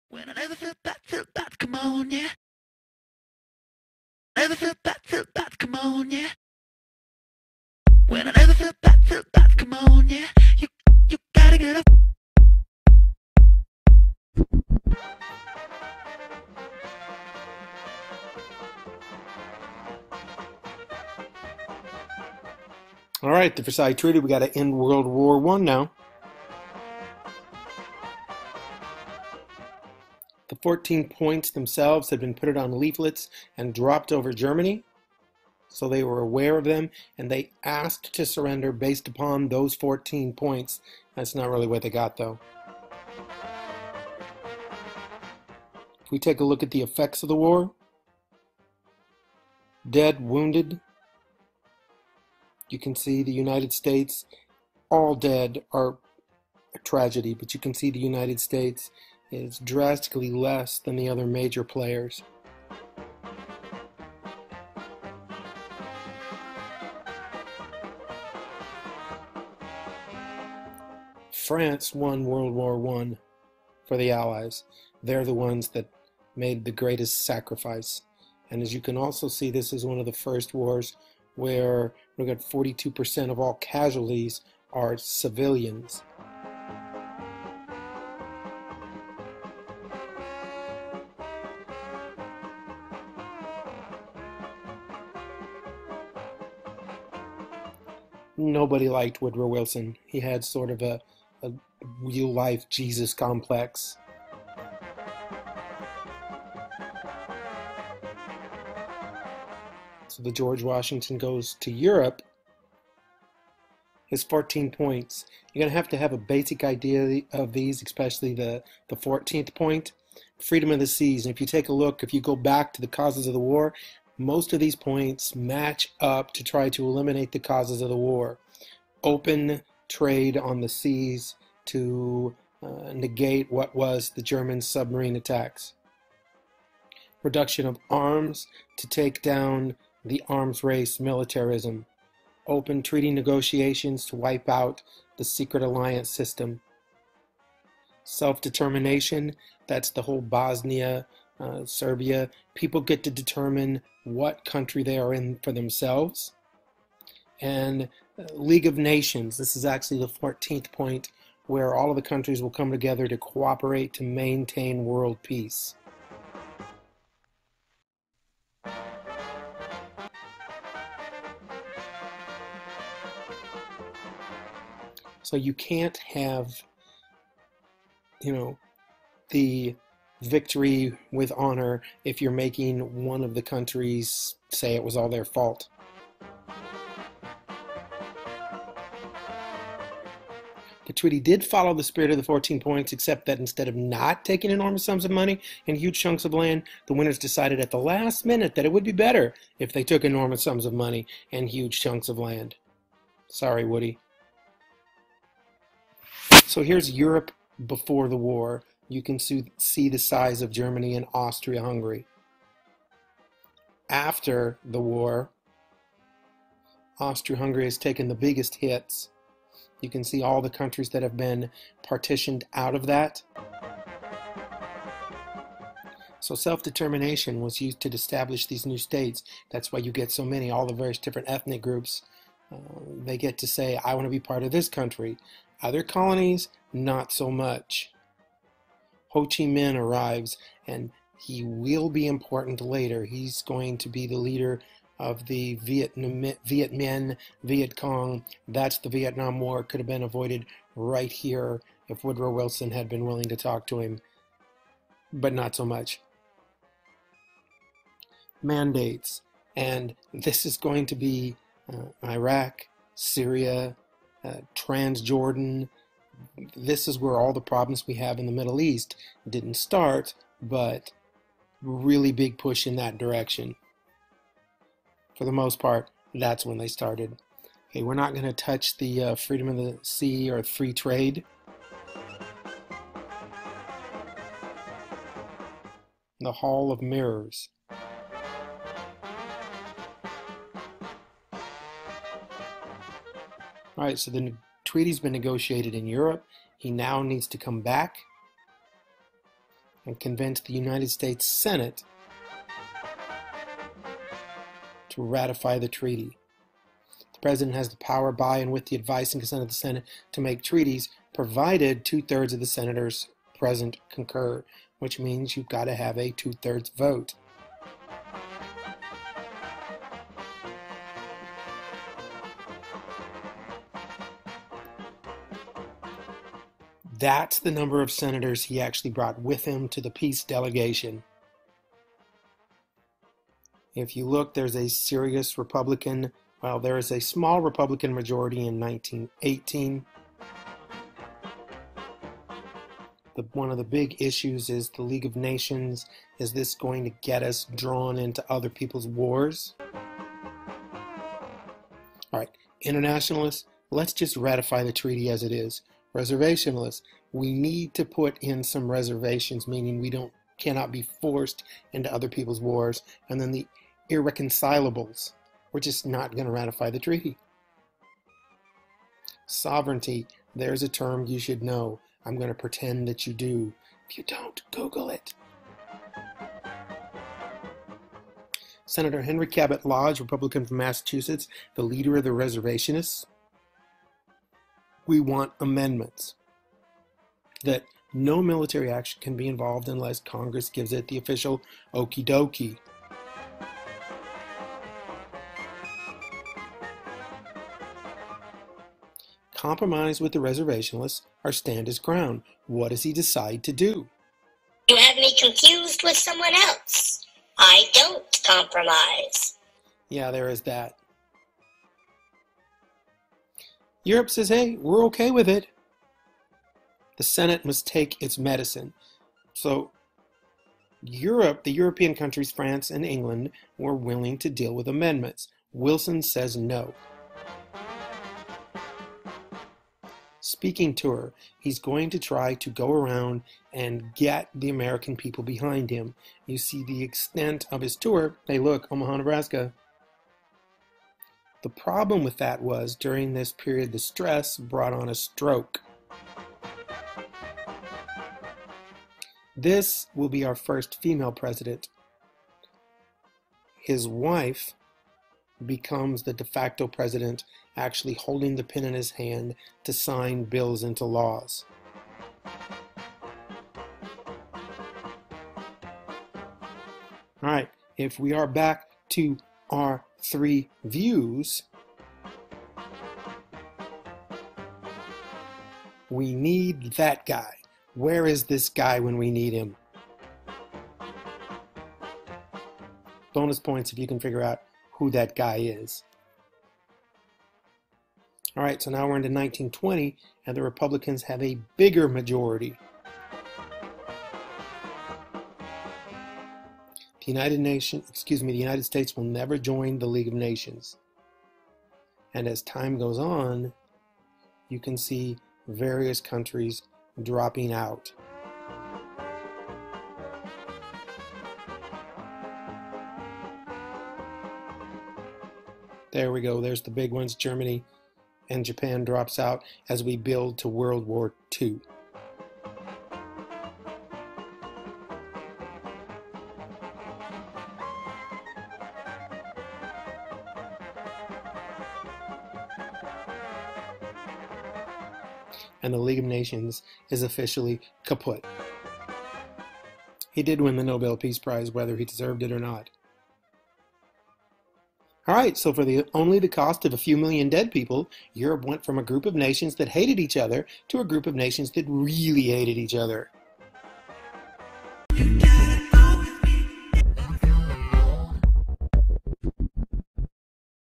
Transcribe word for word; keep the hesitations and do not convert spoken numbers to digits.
When I never felt that, felt that, come on, yeah. Never felt that, felt that, come on, yeah. When I never felt that, felt that, come on, yeah. You, you gotta get up. All right, the Versailles Treaty, we got to end World War One now. The fourteen points themselves had been put on leaflets and dropped over Germany, so they were aware of them, and they asked to surrender based upon those fourteen points. That's not really what they got, though. If we take a look at the effects of the war, dead, wounded, you can see the United States, all dead are a tragedy, but you can see the United States is drastically less than the other major players. France won World War One for the Allies. They're the ones that made the greatest sacrifice. And as you can also see, this is one of the first wars where we got forty-two percent of all casualties are civilians. Nobody liked Woodrow Wilson. He had sort of a, a real-life Jesus complex. So the George Washington goes to Europe. His fourteen points. You're going to have to have a basic idea of these, especially the, the fourteenth point. Freedom of the seas. And if you take a look, if you go back to the causes of the war, most of these points match up to try to eliminate the causes of the war. Open trade on the seas to uh, negate what was the German submarine attacks. Reduction of arms to take down the arms race militarism. Open treaty negotiations to wipe out the secret alliance system. Self-determination, that's the whole Bosnia, uh, Serbia. People get to determine what country they are in for themselves. And uh, League of Nations, this is actually the fourteenth point, where all of the countries will come together to cooperate to maintain world peace. So you can't have, you know, the victory with honor if you're making one of the countries say it was all their fault. The treaty did follow the spirit of the fourteen points, except that instead of not taking enormous sums of money and huge chunks of land, the winners decided at the last minute that it would be better if they took enormous sums of money and huge chunks of land. Sorry, Woody. So here's Europe before the war. You can see the size of Germany and Austria-Hungary. After the war, Austria-Hungary has taken the biggest hits. You can see all the countries that have been partitioned out of that. So self-determination was used to establish these new states. That's why you get so many, all the various different ethnic groups. Uh, they get to say, I want to be part of this country. Other colonies, not so much. Ho Chi Minh arrives, and he will be important later. He's going to be the leader of the Vietnam, Viet Minh, Viet Cong. That's the Vietnam War. Could have been avoided right here if Woodrow Wilson had been willing to talk to him, but not so much. Mandates, and this is going to be uh, Iraq, Syria, uh, Transjordan. This is where all the problems we have in the Middle East didn't start, but really big push in that direction. For the most part, that's when they started. Okay, we're not going to touch the uh, freedom of the sea or free trade. The Hall of Mirrors. All right, so the treaty's been negotiated in Europe. He now needs to come back and convince the United States Senate to ratify the treaty. The President has the power by and with the advice and consent of the Senate to make treaties, provided two-thirds of the senators present concur, which means you've got to have a two-thirds vote. That's the number of senators he actually brought with him to the peace delegation. If you look, there's a serious Republican, well, there is a small Republican majority in nineteen eighteen. The, one of the big issues is the League of Nations. Is this going to get us drawn into other people's wars? All right, internationalists, let's just ratify the treaty as it is. Reservationalists, we need to put in some reservations, meaning we don't cannot be forced into other people's wars. And then the irreconcilables, we're just not going to ratify the treaty. Sovereignty, there's a term you should know. I'm going to pretend that you do. If you don't, Google it. Senator Henry Cabot Lodge, Republican from Massachusetts, the leader of the reservationists. We want amendments that no military action can be involved unless Congress gives it the official okie dokie. Compromise with the reservationists or stand his ground. What does he decide to do? You have me confused with someone else. I don't compromise. Yeah, there is that. Europe says, hey, we're okay with it. The Senate must take its medicine. So Europe, the European countries, France and England, were willing to deal with amendments. Wilson says no. Speaking tour, he's going to try to go around and get the American people behind him. You see the extent of his tour. Hey, look, Omaha, Nebraska. The problem with that was, during this period, the stress brought on a stroke. This will be our first female president. His wife becomes the de facto president, actually holding the pen in his hand to sign bills into laws. All right, if we are back to our three views, we need that guy. Where is this guy when we need him? Bonus points if you can figure out who that guy is. All right, so now we're into nineteen twenty, and the Republicans have a bigger majority. The United Nations, excuse me, the United States will never join the League of Nations. And as time goes on, you can see various countries dropping out. There we go. There's the big ones. Germany and Japan drops out as we build to World War Two. And the League of Nations is officially kaput. He did win the Nobel Peace Prize, whether he deserved it or not. All right, so for the only the cost of a few million dead people, Europe went from a group of nations that hated each other to a group of nations that really hated each other.